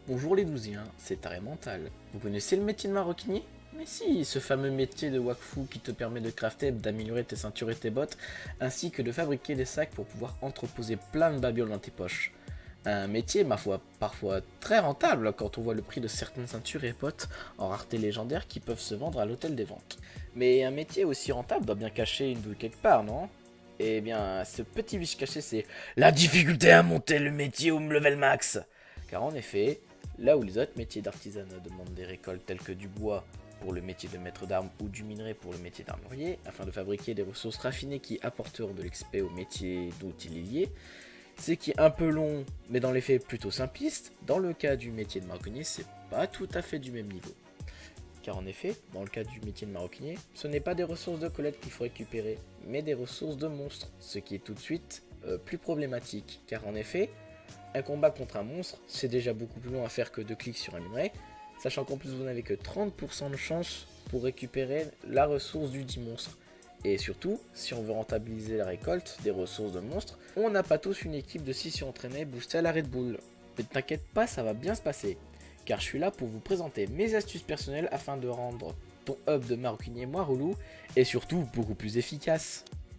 Bonjour les douziens, c'est Arrêt Mental. Vous connaissez le métier de maroquinier? Mais si, ce fameux métier de wakfu qui te permet de crafter, d'améliorer tes ceintures et tes bottes, ainsi que de fabriquer des sacs pour pouvoir entreposer plein de babioles dans tes poches. Un métier, ma foi, parfois très rentable quand on voit le prix de certaines ceintures et bottes en rareté légendaire qui peuvent se vendre à l'hôtel des ventes. Mais un métier aussi rentable doit bien cacher une douille quelque part, non? Eh bien, ce petit vice caché, c'est la difficulté à monter le métier au level max. Car en effet, là où les autres métiers d'artisanat demandent des récoltes telles que du bois pour le métier de maître d'armes ou du minerai pour le métier d'armurier, afin de fabriquer des ressources raffinées qui apporteront de l'XP au métier dont il est lié, ce qui est un peu long, mais dans les faits plutôt simpliste, dans le cas du métier de maroquinier, c'est pas tout à fait du même niveau. Car en effet, dans le cas du métier de maroquinier, ce n'est pas des ressources de collecte qu'il faut récupérer, mais des ressources de monstres, ce qui est tout de suite plus problématique. Car en effet, un combat contre un monstre, c'est déjà beaucoup plus long à faire que 2 clics sur un minerai, sachant qu'en plus vous n'avez que 30% de chance pour récupérer la ressource du dit monstre. Et surtout, si on veut rentabiliser la récolte des ressources de monstres, on n'a pas tous une équipe de 6 surentraînés boostés à la Red Bull. Mais ne t'inquiète pas, ça va bien se passer, car je suis là pour vous présenter mes astuces personnelles afin de rendre ton hub de maroquinier moins relou, et surtout beaucoup plus efficace.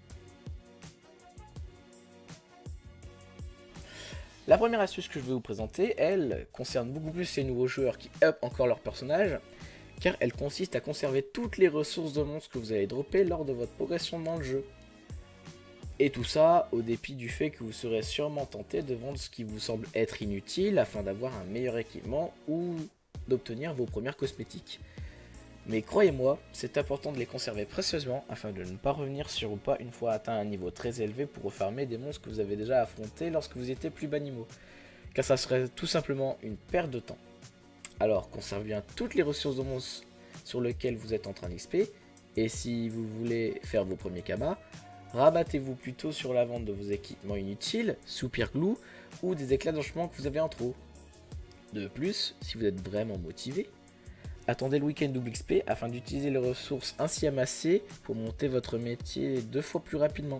La première astuce que je vais vous présenter, elle, concerne beaucoup plus les nouveaux joueurs qui up encore leur personnage, car elle consiste à conserver toutes les ressources de monstres que vous allez dropper lors de votre progression dans le jeu. Et tout ça au dépit du fait que vous serez sûrement tenté de vendre ce qui vous semble être inutile afin d'avoir un meilleur équipement ou d'obtenir vos premières cosmétiques. Mais croyez-moi, c'est important de les conserver précieusement afin de ne pas revenir sur ou pas une fois atteint un niveau très élevé pour refarmer des monstres que vous avez déjà affrontés lorsque vous étiez plus bas niveau, car ça serait tout simplement une perte de temps. Alors conservez bien toutes les ressources de monstres sur lesquelles vous êtes en train d'XP, et si vous voulez faire vos premiers kamas, rabattez-vous plutôt sur la vente de vos équipements inutiles, soupir glue ou des éclats d'enchement que vous avez en trop. De plus, si vous êtes vraiment motivé, attendez le week-end double XP afin d'utiliser les ressources ainsi amassées pour monter votre métier 2 fois plus rapidement.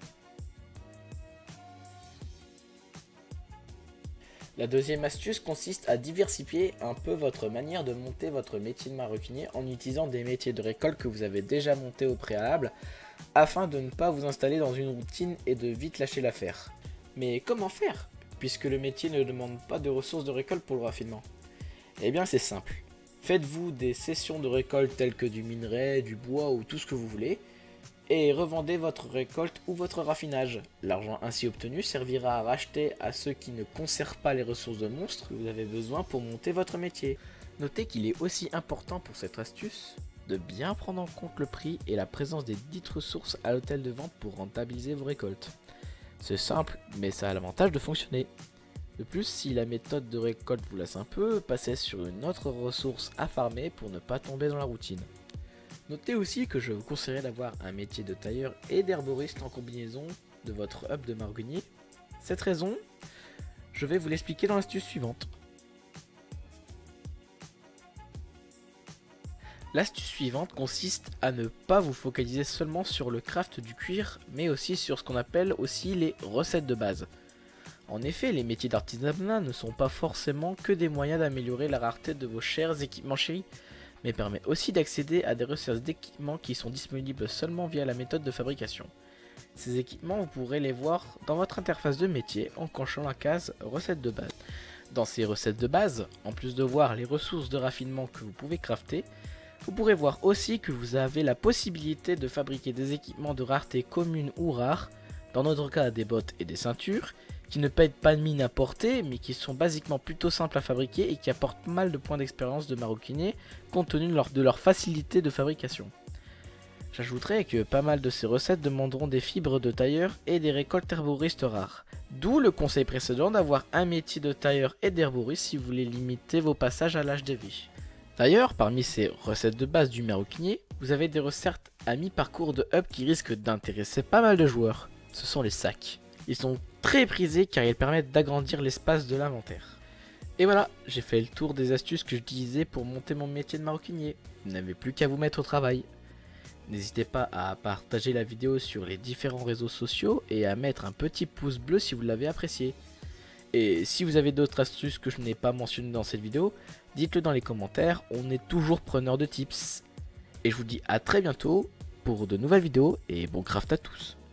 La deuxième astuce consiste à diversifier un peu votre manière de monter votre métier de maroquinier en utilisant des métiers de récolte que vous avez déjà montés au préalable afin de ne pas vous installer dans une routine et de vite lâcher l'affaire. Mais comment faire puisque le métier ne demande pas de ressources de récolte pour le raffinement? Eh bien c'est simple. Faites-vous des sessions de récolte telles que du minerai, du bois ou tout ce que vous voulez, et revendez votre récolte ou votre raffinage. L'argent ainsi obtenu servira à racheter à ceux qui ne conservent pas les ressources de monstres que vous avez besoin pour monter votre métier. Notez qu'il est aussi important pour cette astuce de bien prendre en compte le prix et la présence des dites ressources à l'hôtel de vente pour rentabiliser vos récoltes. C'est simple, mais ça a l'avantage de fonctionner. De plus, si la méthode de récolte vous lasse un peu, passez sur une autre ressource à farmer pour ne pas tomber dans la routine. Notez aussi que je vous conseillerais d'avoir un métier de tailleur et d'herboriste en combinaison de votre hub de maroquinier. Cette raison, je vais vous l'expliquer dans l'astuce suivante. L'astuce suivante consiste à ne pas vous focaliser seulement sur le craft du cuir, mais aussi sur ce qu'on appelle aussi les recettes de base. En effet, les métiers d'artisanat ne sont pas forcément que des moyens d'améliorer la rareté de vos chers équipements chéris, mais permettent aussi d'accéder à des recettes d'équipements qui sont disponibles seulement via la méthode de fabrication. Ces équipements, vous pourrez les voir dans votre interface de métier en cochant la case recettes de base. Dans ces recettes de base, en plus de voir les ressources de raffinement que vous pouvez crafter, vous pourrez voir aussi que vous avez la possibilité de fabriquer des équipements de rareté commune ou rare, dans notre cas des bottes et des ceintures, qui ne pètent pas de mine à porter, mais qui sont basiquement plutôt simples à fabriquer et qui apportent pas mal de points d'expérience de maroquinier, compte tenu de leur facilité de fabrication. J'ajouterai que pas mal de ces recettes demanderont des fibres de tailleur et des récoltes herboristes rares, d'où le conseil précédent d'avoir un métier de tailleur et d'herboriste si vous voulez limiter vos passages à l'HDV. D'ailleurs, parmi ces recettes de base du maroquinier, vous avez des recettes à mi-parcours de hub qui risquent d'intéresser pas mal de joueurs, ce sont les sacs. Ils sont très prisés car ils permettent d'agrandir l'espace de l'inventaire. Et voilà, j'ai fait le tour des astuces que j'utilisais pour monter mon métier de maroquinier. Vous n'avez plus qu'à vous mettre au travail. N'hésitez pas à partager la vidéo sur les différents réseaux sociaux et à mettre un petit pouce bleu si vous l'avez apprécié. Et si vous avez d'autres astuces que je n'ai pas mentionnées dans cette vidéo, dites-le dans les commentaires, on est toujours preneur de tips. Et je vous dis à très bientôt pour de nouvelles vidéos et bon craft à tous.